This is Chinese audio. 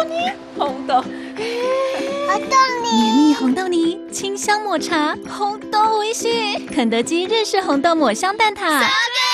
红豆绵密红豆泥，清香抹茶，红豆美味しい。肯德基日式红豆抹香蛋挞。